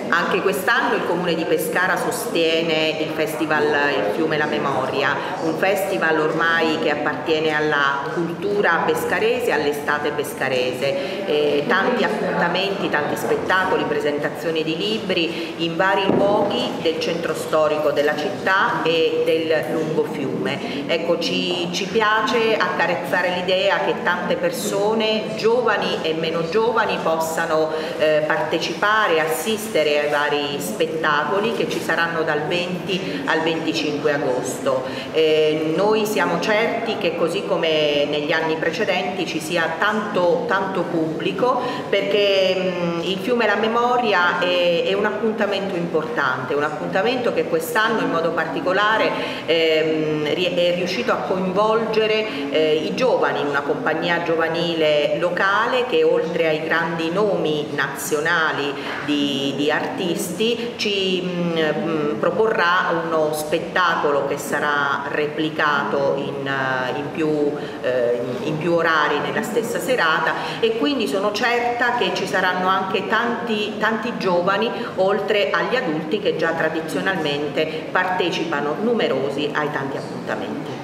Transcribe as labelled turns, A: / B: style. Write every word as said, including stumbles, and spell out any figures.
A: Anche quest'anno il Comune di Pescara sostiene il Festival Il Fiume e la Memoria, un festival ormai che appartiene alla cultura pescarese, all'estate pescarese. Eh, tanti appuntamenti, tanti spettacoli, presentazioni di libri in vari luoghi del centro storico della città e del lungofiume. Ecco, ci, ci piace accarezzare l'idea che tante persone, giovani e meno giovani, possano eh, partecipare, assistere ai vari spettacoli che ci saranno dal venti al venticinque agosto. Eh, noi siamo certi che così come negli anni precedenti ci sia tanto, tanto pubblico, perché mh, il Fiume e la Memoria è, è un appuntamento importante, un appuntamento che quest'anno in modo particolare ehm, è riuscito a coinvolgere eh, i giovani, una compagnia giovanile locale che oltre ai grandi nomi nazionali di, di artisti ci mh, proporrà uno spettacolo che sarà replicato in, in, più, eh, in più orari nella stessa serata, e quindi sono certa che ci saranno anche tanti, tanti giovani oltre agli adulti che già tradizionalmente partecipano numerosi ai tanti appuntamenti.